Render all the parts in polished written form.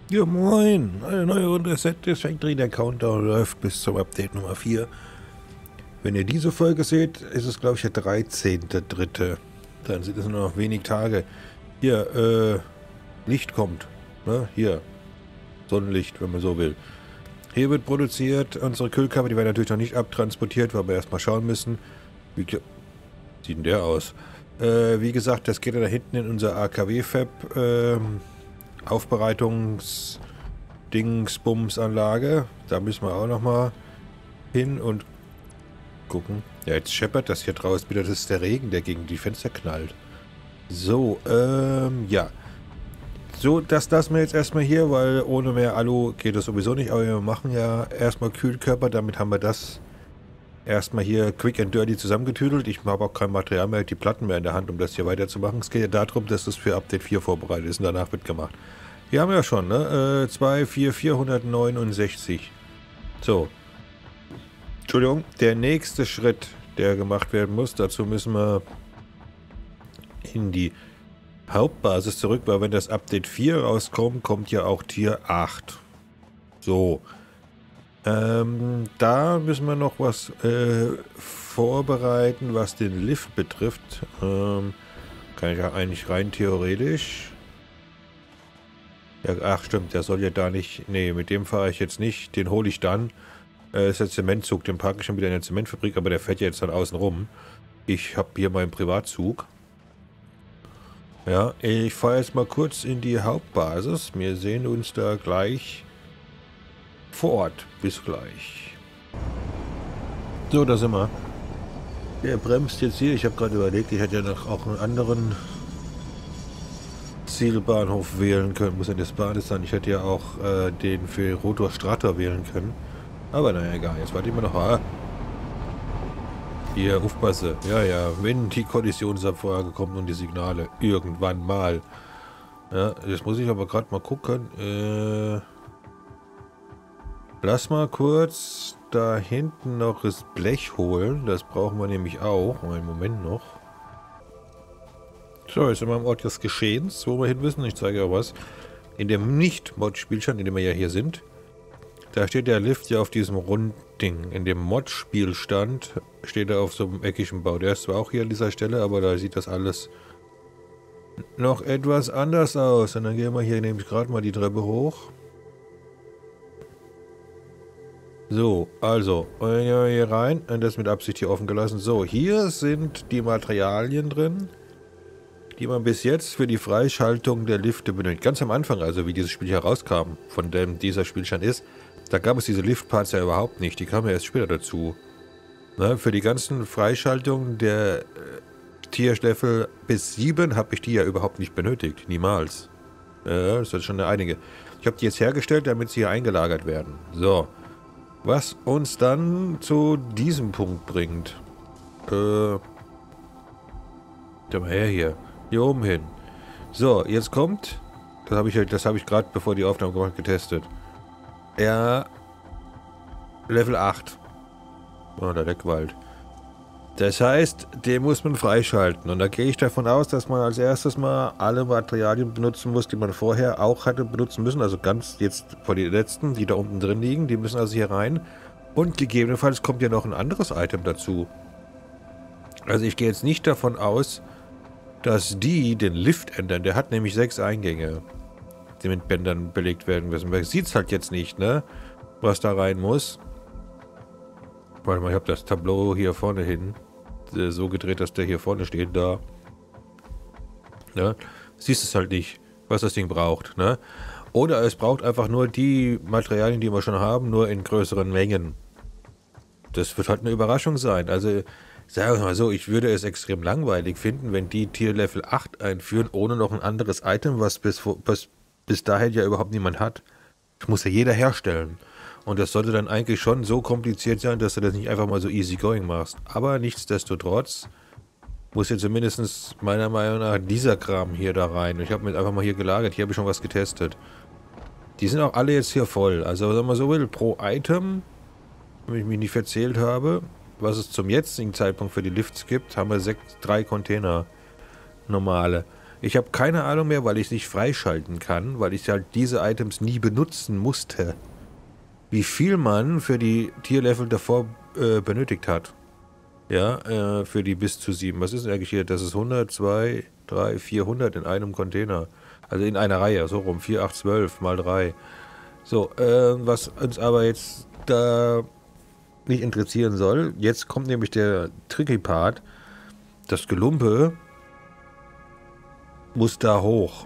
Ja, moin. Eine neue Runde Set Factory. Der Countdown läuft bis zum Update Nummer 4. Wenn ihr diese Folge seht, ist es, glaube ich, der 13.3. Dann sind es nur noch wenig Tage. Hier, Licht kommt. Ne? Hier. Sonnenlicht, wenn man so will. Hier wird produziert. Unsere Kühlkammer, die werden natürlich noch nicht abtransportiert, weil wir erstmal schauen müssen. Wie sieht denn der aus? Wie gesagt, das geht ja da hinten in unser AKW-Fab. Aufbereitungs-Dingsbums-Anlage. Da müssen wir auch nochmal hin und gucken. Ja, jetzt scheppert das hier draußen wieder. Das ist der Regen, der gegen die Fenster knallt. So, ja. So, das lassen wir jetzt erstmal hier, weil ohne mehr Alu geht das sowieso nicht. Aber wir machen ja erstmal Kühlkörper. Damit haben wir das erstmal hier quick and dirty zusammengetüdelt. Ich habe auch kein Material mehr, die Platten mehr in der Hand, um das hier weiterzumachen. Es geht ja darum, dass das für Update 4 vorbereitet ist und danach wird gemacht. Hier haben wir ja schon, ne? 469. So. Entschuldigung. Der nächste Schritt, der gemacht werden muss, dazu müssen wir in die Hauptbasis zurück, weil wenn das Update 4 rauskommt, kommt ja auch Tier 8. So. Da müssen wir noch was vorbereiten, was den Lift betrifft. Kann ich ja eigentlich rein theoretisch. Ja, ach stimmt, der soll ja da nicht. Nee, mit dem fahre ich jetzt nicht. Den hole ich dann. Das ist der Zementzug, den parke ich schon wieder in der Zementfabrik, aber der fährt ja jetzt dann außen rum. Ich habe hier meinen Privatzug. Ja, ich fahre jetzt mal kurz in die Hauptbasis. Wir sehen uns da gleich vor Ort. Bis gleich. So, da sind wir. Der bremst jetzt hier. Ich habe gerade überlegt, ich hätte ja noch auch einen anderen Zielbahnhof wählen können. Muss ja das Bahnhof sein. Ich hätte ja auch den für Rotor Strator wählen können. Aber naja, egal. Jetzt warte ich mal noch. Hier, aufpasse. Ja, ja. Wenn die Kollisionsabfrage kommt und die Signale. Irgendwann mal. Ja, jetzt muss ich aber gerade mal gucken. Lass mal kurz da hinten noch das Blech holen. Das brauchen wir nämlich auch. Einen Moment noch. So, jetzt sind wir am Ort des Geschehens, wo wir hin müssen. Ich zeige ja was. In dem Nicht-Mod-Spielstand, in dem wir ja hier sind, da steht der Lift ja auf diesem Rundding. In dem Mod-Spielstand steht er auf so einem eckigen Bau. Der ist zwar auch hier an dieser Stelle, aber da sieht das alles noch etwas anders aus. Und dann gehen wir hier nämlich gerade mal die Treppe hoch. So, also, hier rein. Und das mit Absicht hier offen gelassen. So, hier sind die Materialien drin, die man bis jetzt für die Freischaltung der Lifte benötigt. Ganz am Anfang, also wie dieses Spiel hier rauskam, von dem dieser Spielstand ist, da gab es diese Liftparts ja überhaupt nicht. Die kamen ja erst später dazu. Ne, für die ganzen Freischaltungen der Tierlevel bis 7 habe ich die ja überhaupt nicht benötigt. Niemals. Das sind schon einige. Ich habe die jetzt hergestellt, damit sie hier eingelagert werden. So. Was uns dann zu diesem Punkt bringt. Da mal her hier. Hier oben hin. So, jetzt kommt. Das habe ich gerade, bevor die Aufnahme gemacht, getestet. Ja. Level 8. Oh, der Deckwald. Das heißt, den muss man freischalten. Und da gehe ich davon aus, dass man als erstes mal alle Materialien benutzen muss, die man vorher auch hatte benutzen müssen. Also ganz jetzt von den letzten, die da unten drin liegen, die müssen also hier rein. Und gegebenenfalls kommt ja noch ein anderes Item dazu. Also ich gehe jetzt nicht davon aus, dass die den Lift ändern. Der hat nämlich 6 Eingänge, die mit Bändern belegt werden müssen. Man sieht es halt jetzt nicht, ne? Was da rein muss. Warte mal, ich habe das Tableau hier vorne hin so gedreht, dass der hier vorne steht, da. Ne? Siehst es halt nicht, was das Ding braucht, ne? Oder es braucht einfach nur die Materialien, die wir schon haben, nur in größeren Mengen. Das wird halt eine Überraschung sein. Also, sagen wir mal so, ich würde es extrem langweilig finden, wenn die Tier Level 8 einführen, ohne noch ein anderes Item, was bis dahin ja überhaupt niemand hat. Das muss ja jeder herstellen. Und das sollte dann eigentlich schon so kompliziert sein, dass du das nicht einfach mal so easy going machst. Aber nichtsdestotrotz muss ja zumindest meiner Meinung nach dieser Kram hier da rein. Ich habe mir einfach mal hier gelagert. Hier habe ich schon was getestet. Die sind auch alle jetzt hier voll. Also, wenn man so will, pro Item, wenn ich mich nicht verzählt habe, was es zum jetzigen Zeitpunkt für die Lifts gibt, haben wir 3 Container normale. Ich habe keine Ahnung mehr, weil ich es nicht freischalten kann, weil ich halt diese Items nie benutzen musste. Wie viel man für die Tierlevel davor benötigt hat. Ja, für die bis zu 7. Was ist denn eigentlich hier? Das ist 100, 2, 3, 400 in einem Container. Also in einer Reihe, so rum. 4, 8, 12 mal 3. So, was uns aber jetzt da nicht interessieren soll. Jetzt kommt nämlich der tricky Part. Das Gelumpe muss da hoch.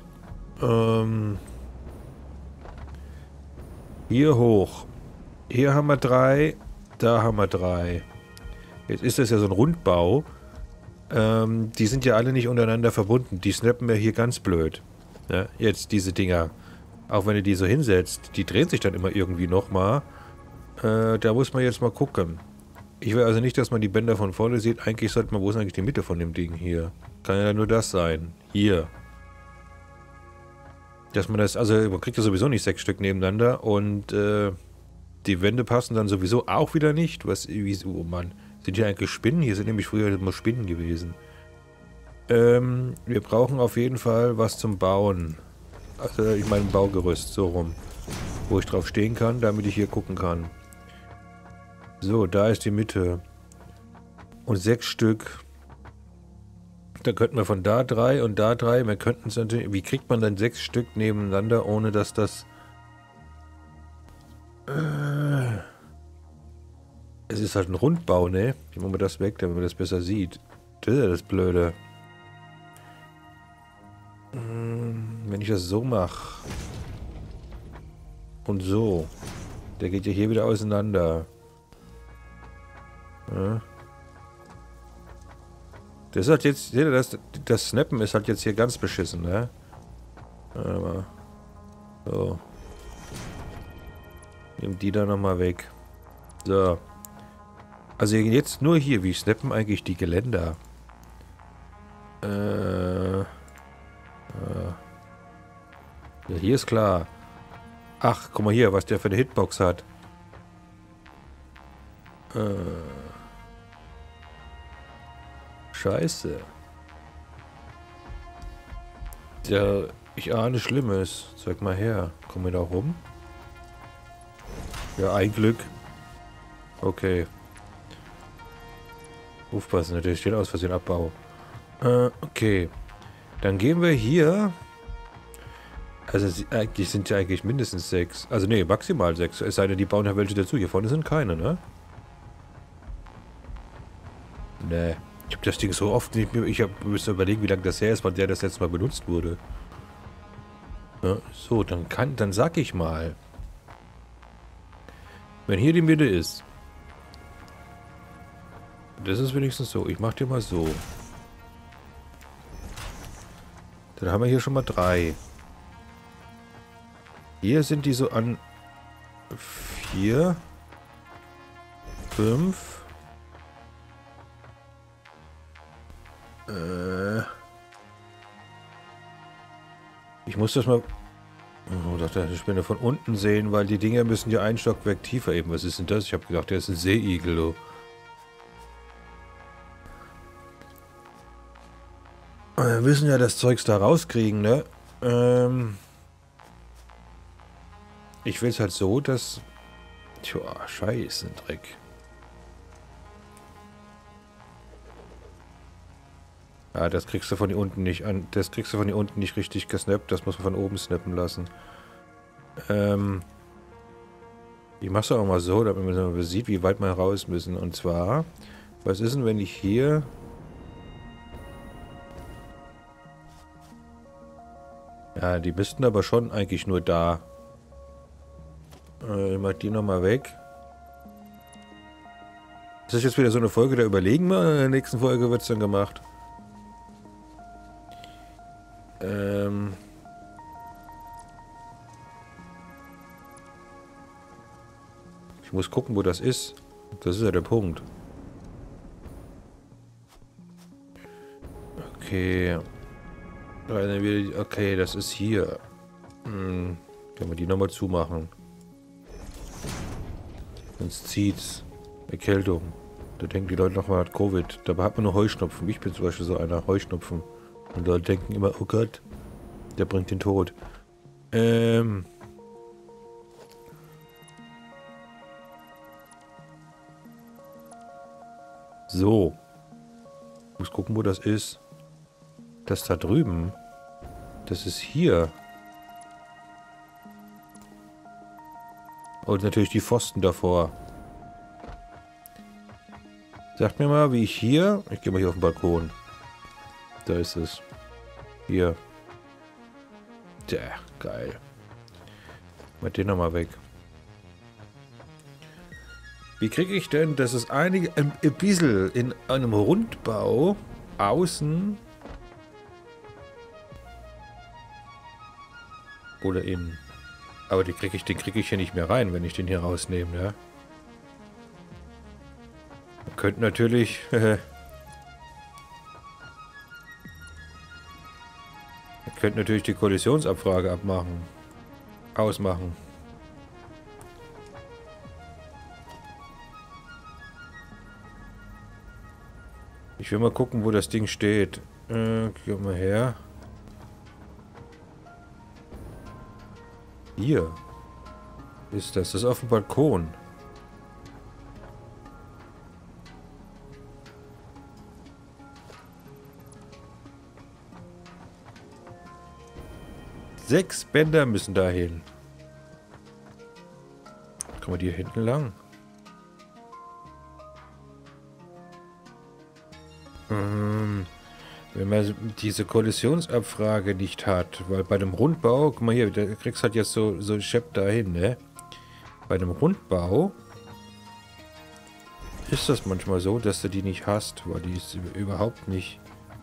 Hier hoch. Hier haben wir 3. Da haben wir 3. Jetzt ist das ja so ein Rundbau. Die sind ja alle nicht untereinander verbunden. Die snappen wir hier ganz blöd. Ja, jetzt diese Dinger. Auch wenn du die so hinsetzt, die drehen sich dann immer irgendwie nochmal. Da muss man jetzt mal gucken. Ich will also nicht, dass man die Bänder von vorne sieht. Eigentlich sollte man, wo ist eigentlich die Mitte von dem Ding hier? Kann ja nur das sein. Hier. Dass man das, also man kriegt ja sowieso nicht 6 Stück nebeneinander und die Wände passen dann sowieso auch wieder nicht. Was, wieso, oh Mann. Sind hier eigentlich Spinnen? Hier sind nämlich früher immer Spinnen gewesen. Wir brauchen auf jeden Fall was zum Bauen. Also ich meine ein Baugerüst, so rum. Wo ich drauf stehen kann, damit ich hier gucken kann. So, da ist die Mitte. Und 6 Stück. Da könnten wir von da 3 und da 3. Wir könnten es natürlich. Wie kriegt man dann 6 Stück nebeneinander, ohne dass das. Es ist halt ein Rundbau, ne? Ich mache mal das weg, damit man das besser sieht. Das ist ja das Blöde. Wenn ich das so mache. Und so. Der geht ja hier wieder auseinander. Ja. Das ist halt jetzt, das Snappen ist halt jetzt hier ganz beschissen, ne? Warte mal. So. Nimm die da nochmal weg. So. Also jetzt nur hier, wie snappen eigentlich die Geländer? Ja, hier ist klar. Ach, guck mal hier, was der für eine Hitbox hat. Scheiße. Ja, ich ahne Schlimmes. Zeig mal her. Komm wir da rum? Ja, ein Glück. Okay. Aufpassen, natürlich steht aus Versehen Abbau. Okay. Dann gehen wir hier. Also eigentlich sind ja eigentlich mindestens 6. Also nee, maximal 6. Es sei denn, die bauen ja welche dazu. Hier vorne sind keine, ne? Nee. Ich habe das Ding so oft nicht mehr. Ich müsste überlegen, wie lange das her ist, wann der das letzte Mal benutzt wurde. Ja, so, dann sag ich mal. Wenn hier die Mitte ist. Das ist wenigstens so. Ich mach dir mal so. Dann haben wir hier schon mal 3. Hier sind die so an 4, 5. Ich muss das mal... Oh, dachte ich bin von unten sehen, weil die Dinger müssen ja ein Stockwerk tiefer eben. Was ist denn das? Ich habe gedacht, der ist ein Seeigel. Oh. Wir müssen ja das Zeugs da rauskriegen, ne? Ich will es halt so, dass... Tja, scheiße, Dreck. Ja, das kriegst du von hier unten nicht an. Das kriegst du von hier unten nicht richtig gesnappt. Das muss man von oben snappen lassen. Ich mach's auch mal so, damit man sieht, wie weit wir raus müssen. Und zwar, was ist denn, wenn ich hier... Ja, die müssten aber schon eigentlich nur da. Ich mach die nochmal weg. Ist das jetzt wieder so eine Folge, da überlegen wir? In der nächsten Folge wird es dann gemacht. Ich muss gucken, wo das ist. Das ist ja der Punkt. Okay. Okay, das ist hier. Können wir die nochmal zumachen. Sonst zieht's. Erkältung. Da denken die Leute nochmal, hat Covid. Dabei hat man nur Heuschnupfen. Ich bin zum Beispiel so einer. Heuschnupfen. Und Leute denken immer, oh Gott, der bringt den Tod. So. Ich muss gucken, wo das ist. Das da drüben. Das ist hier. Und natürlich die Pfosten davor. Sagt mir mal, wie ich hier... Ich gehe mal hier auf den Balkon. Da ist es. Hier. Tja, geil. Mal den nochmal weg. Wie kriege ich denn, dass es ein bisschen in einem Rundbau außen oder innen? Aber den kriege ich hier nicht mehr rein, wenn ich den hier rausnehme, ja? Man könnte natürlich... Man könnte natürlich die Kollisionsabfrage ausmachen. Ich will mal gucken, wo das Ding steht. Geh mal her. Hier. Ist das? Das ist auf dem Balkon. Sechs Bänder müssen dahin. Kommen wir die hier hinten lang? Wenn man diese Kollisionsabfrage nicht hat, weil bei dem Rundbau, guck mal hier, da kriegst halt jetzt so Schepp dahin, ne? Bei dem Rundbau ist das manchmal so, dass du die nicht hast, weil die ist überhaupt nicht.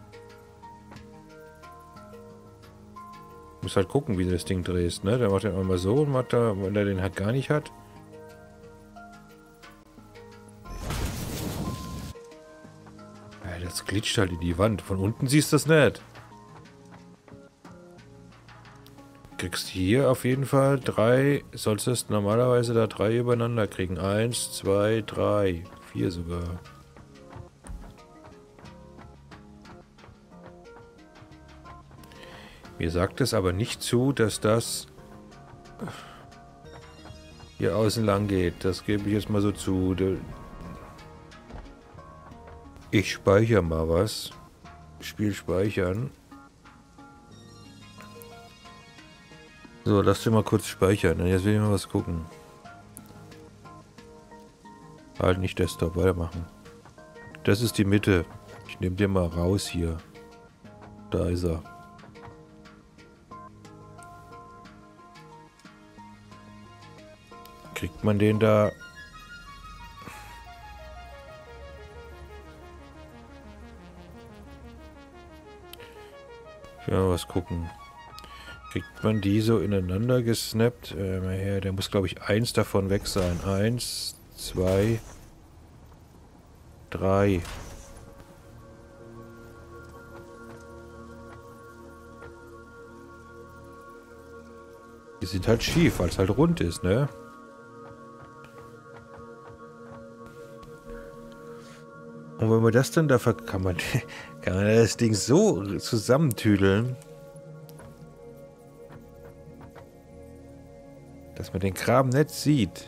Muss halt gucken, wie du das Ding drehst, ne? Der macht den einmal so und macht da, wenn er den halt gar nicht hat. Ja, das glitscht halt in die Wand. Von unten siehst du das nicht. Kriegst hier auf jeden Fall 3, solltest normalerweise da 3 übereinander kriegen. 1, 2, 3, 4 sogar. Mir sagt es aber nicht zu, dass das hier außen lang geht. Das gebe ich jetzt mal so zu. Ich speichere mal was. Spiel speichern. So, lass dir mal kurz speichern. Jetzt will ich mal was gucken. Halt nicht Desktop, weitermachen. Das ist die Mitte. Ich nehme den mal raus hier. Da ist er. Kriegt man den da? Ich will mal was gucken. Kriegt man die so ineinander gesnappt? Der muss, glaube ich, 1 davon weg sein. 1, 2, 3. Die sind halt schief, weil es halt rund ist, ne? Und wenn man das dann da kann man das Ding so zusammentüdeln, dass man den Kram nicht sieht.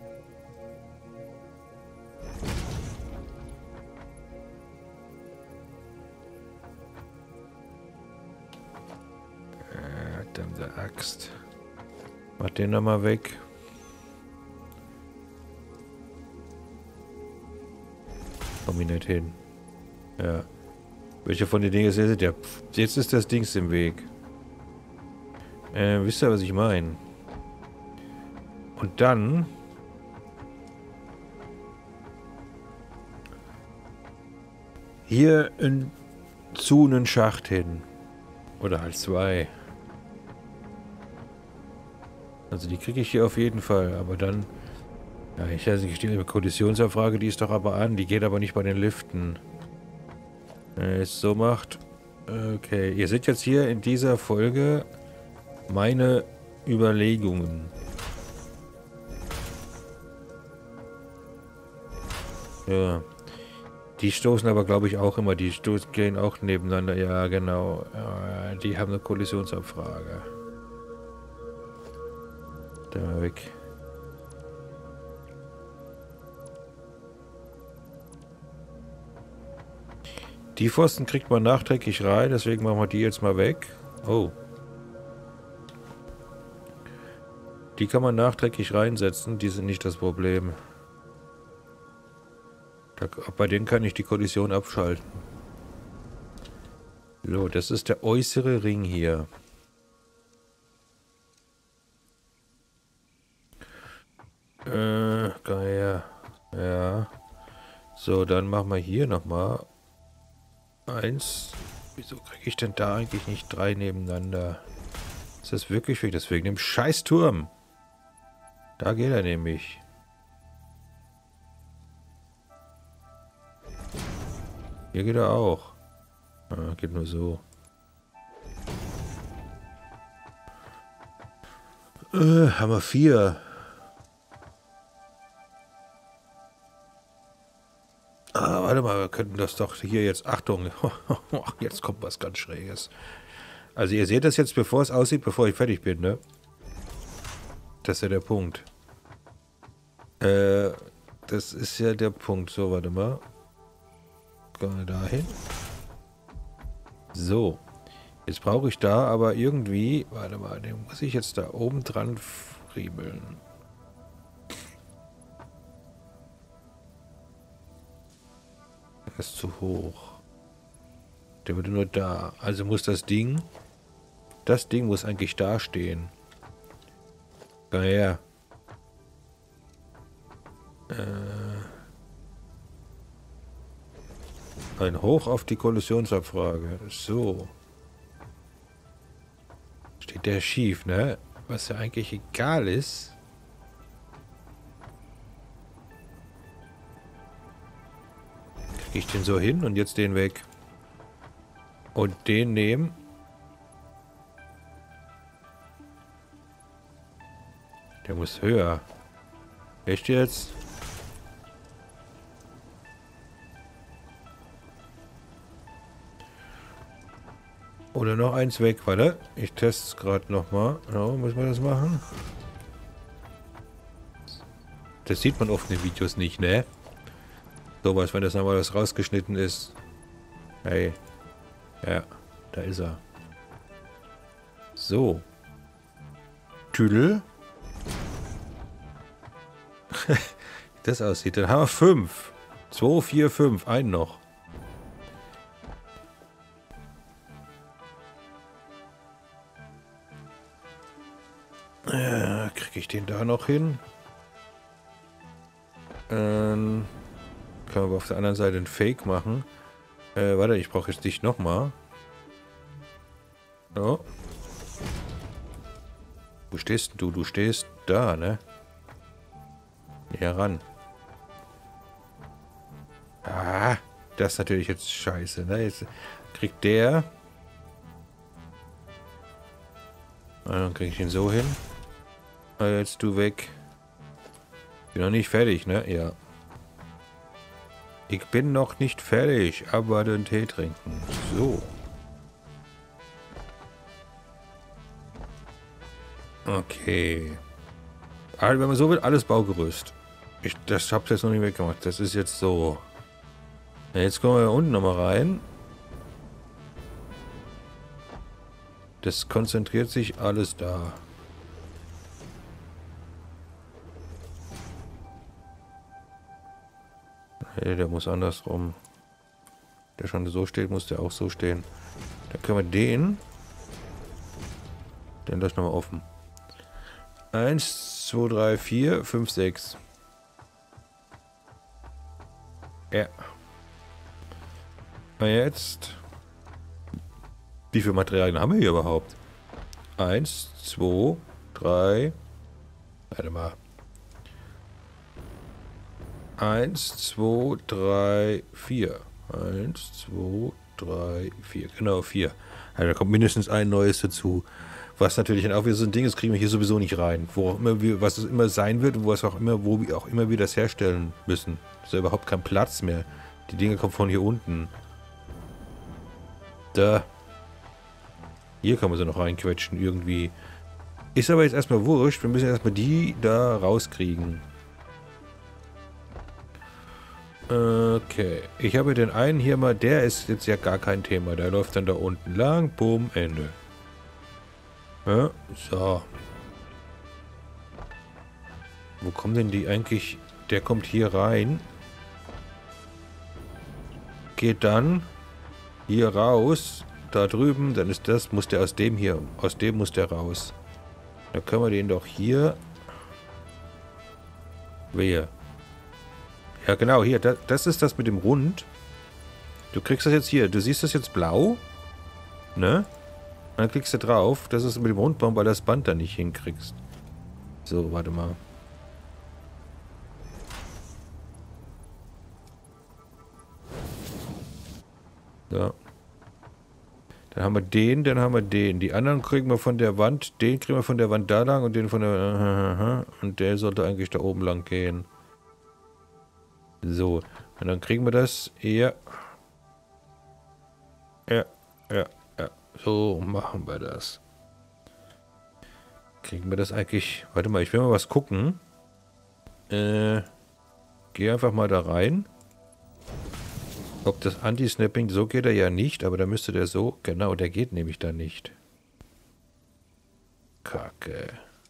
Verdammte Axt. Mach den nochmal weg. Komm ich nicht hin. Ja. Welche von den Dingen ist ja, jetzt ist das Dings im Weg. Wisst ihr, was ich meine? Und dann... Hier zu einen Schacht hin. Oder halt 2. Also die kriege ich hier auf jeden Fall, aber dann... Ja, ich weiß nicht, die Kollisionsabfrage, die ist doch aber an, die geht aber nicht bei den Liften. Wenn ihr es so macht... Okay, ihr seht jetzt hier in dieser Folge meine Überlegungen. Ja. Die stoßen aber, glaube ich, auch immer. Gehen auch nebeneinander. Ja, genau. Die haben eine Kollisionsabfrage. Da mal weg. Die Pfosten kriegt man nachträglich rein, deswegen machen wir die jetzt mal weg. Oh. Die kann man nachträglich reinsetzen, die sind nicht das Problem. Bei denen kann ich die Kollision abschalten. So, das ist der äußere Ring hier. Geil. Ja. So, dann machen wir hier nochmal 1. Wieso kriege ich denn da eigentlich nicht 3 nebeneinander? Ist das wirklich wichtig? Deswegen dem Scheißturm. Da geht er nämlich. Hier geht er auch. Geht nur so. Haben wir 4. Warte mal, wir könnten das doch hier jetzt... Achtung, jetzt kommt was ganz Schräges. Also ihr seht das jetzt, bevor es aussieht, bevor ich fertig bin, ne? Das ist ja der Punkt. Das ist ja der Punkt. So, warte mal. Kommen wir dahin. So. Jetzt brauche ich da aber irgendwie... Warte mal, den muss ich jetzt da oben dran friebeln. Das ist zu hoch. Der würde nur da. Also muss das Ding... Das Ding muss eigentlich da stehen. Naja. Ein Hoch auf die Kollisionsabfrage. So. Steht der schief, ne? Was ja eigentlich egal ist. Kriege ich den so hin und jetzt den weg. Und den nehmen. Der muss höher. Echt jetzt? Oder noch eins weg, warte. Ich teste es gerade nochmal. Genau, muss man das machen? Das sieht man oft in den Videos nicht, ne? Sowas, wenn das nochmal was rausgeschnitten ist. Hey. Ja, da ist er. So. Tüdel. Das aussieht. Dann haben wir 5. 2, 4, 5. Einen noch. Kriege ich den da noch hin? Können wir aber auf der anderen Seite einen Fake machen. Warte, ich brauche jetzt dich nochmal. Oh. Wo stehst du? Du stehst da, ne? Hier ran. Ah, das ist natürlich jetzt scheiße, ne? Jetzt kriegt der... Dann kriege ich ihn so hin. Jetzt du weg. Bin noch nicht fertig, ne? Ja. Ich bin noch nicht fertig, aber den Tee trinken. So. Okay. Also, wenn man so will, alles Baugerüst. Das hab's jetzt noch nicht weggemacht. Das ist jetzt so. Jetzt kommen wir unten nochmal rein. Das konzentriert sich alles da. Hey, der muss andersrum. Der schon so steht, muss der auch so stehen. Dann können wir den lassen wir mal offen. 1, 2, 3, 4, 5, 6. Ja. Und jetzt. Wie viele Materialien haben wir hier überhaupt? 1, 2, 3. Warte mal. 1, 2, 3, 4. 1, 2, 3, 4. Genau, 4. Also da kommt mindestens ein neues dazu. Was natürlich dann auch wieder so ein Ding ist, kriegen wir hier sowieso nicht rein. Wo auch immer was es immer sein wird und wo wir auch immer wieder das herstellen müssen. Ist ja überhaupt kein Platz mehr. Die Dinge kommen von hier unten. Da. Hier kann man sie noch reinquetschen irgendwie. Ist aber jetzt erstmal wurscht. Wir müssen erstmal die da rauskriegen. Okay. Ich habe den einen hier mal. Der ist jetzt ja gar kein Thema. Der läuft dann da unten lang. Boom, Ende. Ja, so. Wo kommen denn die eigentlich? Der kommt hier rein. Geht dann hier raus. Da drüben. Dann ist das. Muss der aus dem hier. Aus dem muss der raus. Da können wir den doch hier. Wehe. Ja, genau, hier. Das ist das mit dem Rund. Du kriegst das jetzt hier. Du siehst das jetzt blau. Ne? Und dann klickst du drauf. Das ist mit dem Rundbaum, weil das Band da nicht hinkriegst. So, warte mal. So. Dann haben wir den, dann haben wir den. Die anderen kriegen wir von der Wand. Den kriegen wir von der Wand da lang und den von der... Und der sollte eigentlich da oben lang gehen. So. Und dann kriegen wir das. Ja. Ja. Ja. Ja. So machen wir das. Kriegen wir das eigentlich... Warte mal, ich will mal was gucken. Geh einfach mal da rein. Ob das Anti-Snapping, so geht er ja nicht, aber da müsste der so... Genau, der geht nämlich da nicht. Kacke.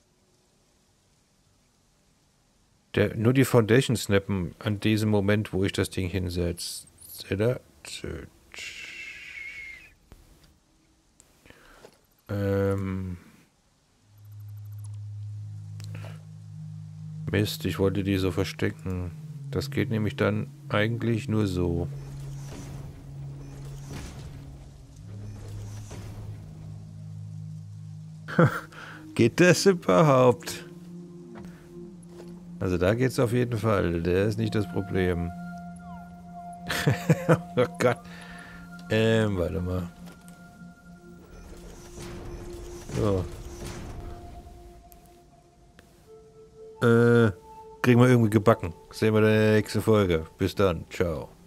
Nur die Foundation snappen an diesem Moment, wo ich das Ding hinsetze. Mist, ich wollte die so verstecken. Das geht nämlich dann eigentlich nur so. Geht das überhaupt? Also da geht's auf jeden Fall. Der ist nicht das Problem. Oh Gott. Warte mal. So. Kriegen wir irgendwie gebacken. Sehen wir in der nächsten Folge. Bis dann. Ciao.